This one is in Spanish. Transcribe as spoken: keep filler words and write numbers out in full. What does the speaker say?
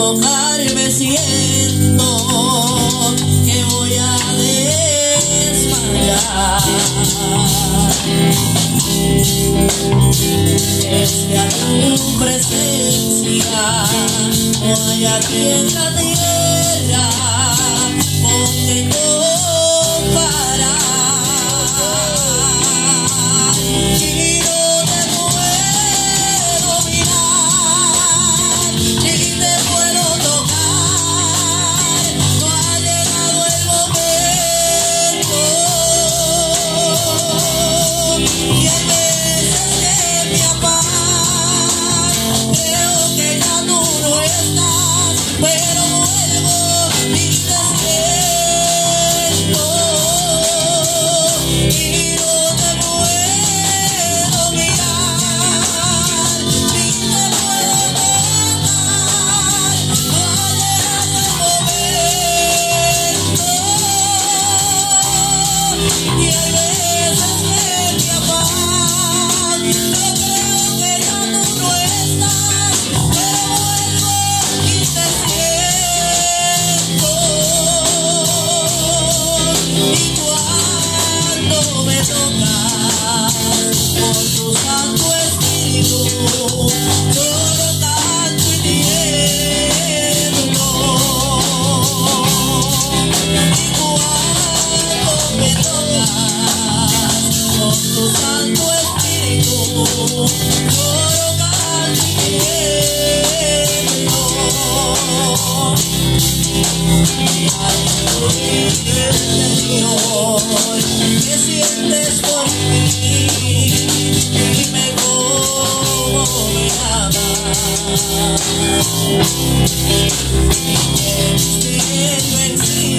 tocarme siento que voy a desmayar. Es que a tu presencia no hay aquí en la tierra con que comparar. Y no te puedo mirar, ni te puedo tocar, no ha llegado el momento. Y hay veces que me apago, creo que ya tú no estás, pero vuelvo y te siento. Y no te puedo mirar, ni te puedo tocar, no ha llegado el momento. Y hay veces que me apago, yo creo que ya tú no estás, pero vuelvo y te siento. Y cuando me tocas con tu Santo Espíritu, lloro tanto y tiemblo. Y cuando me tocas con tu Santo Espíritu, lloro tanto y tiemblo. Ay, Señor, ¿qué sientes por mí? Dime cómo me amas. Y enciendo en sí